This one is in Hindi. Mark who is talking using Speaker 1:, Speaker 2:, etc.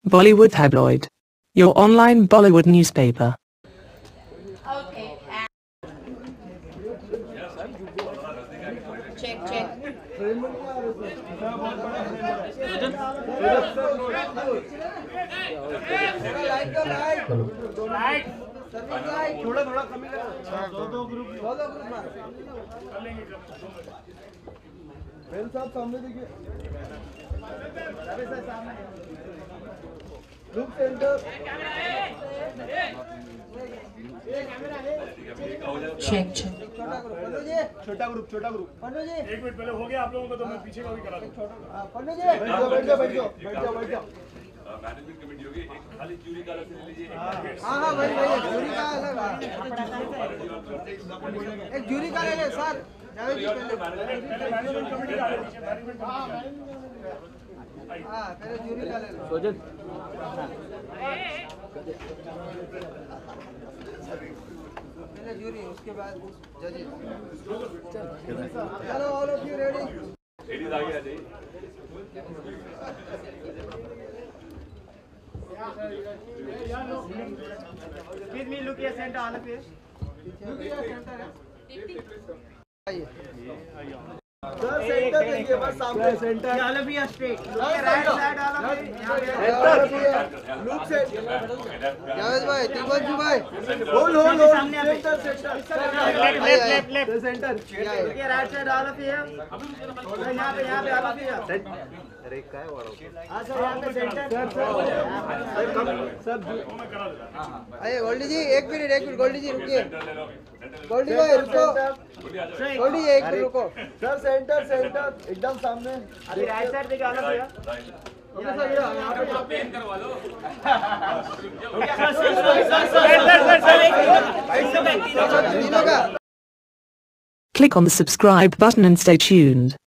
Speaker 1: Bollywood Tabloid, your online Bollywood newspaper.
Speaker 2: Okay. Check.
Speaker 3: थोड़ा कमी करो दो ग्रुप बेल साहब सामने देखिए ग्रुप सेंटर
Speaker 2: Check.
Speaker 3: छोटा ग्रुप
Speaker 4: पन्नू जी एक मिनट पहले हो गया आप लोगों का तो मैं पीछे का भी करा दूं।
Speaker 3: पन्नू जी बैठ जाओ
Speaker 5: मैनेजमेंट कमेटी होगी एक खाली ज्यूरी का अलग से ले लीजिए
Speaker 3: हाँ वही जूरी का अलग एक जूरी का ले सर जावेद जी पहले
Speaker 4: मैनेजमेंट कमेटी का मैनेजमेंट
Speaker 3: हाँ पहले जूरी का ले लो
Speaker 6: सोजन
Speaker 3: पहले जूरी उसके बाद जजेस चलो all of you ready
Speaker 5: ladies आगे आ जाइए
Speaker 4: With me, look here, center, all of you.
Speaker 3: Sir centre देखिए बस सामने centre
Speaker 4: All of you are straight. Look here, right side, all of you.
Speaker 3: Look centre Javed भाई तिरवंशी भाई होल्ड
Speaker 4: सामने आप
Speaker 3: left centre
Speaker 4: Look here, right side, all of you. यहाँ पे all of you.
Speaker 3: अरे काय वाला
Speaker 4: अच्छा यहाँ पे सेंटर
Speaker 3: सर अरे गोल्डी जी एक मिनट गोल्डी जी रुकिए गोल्डी भाई रुको गोल्डी जी एक मिनट रुको सर सेंटर एकदम सामने
Speaker 4: अभी राइट साइड देखिए all of you.
Speaker 3: Okay sir यहाँ पे
Speaker 5: पेन करवा लो
Speaker 3: तीनों का
Speaker 1: Click on the subscribe button and stay tuned.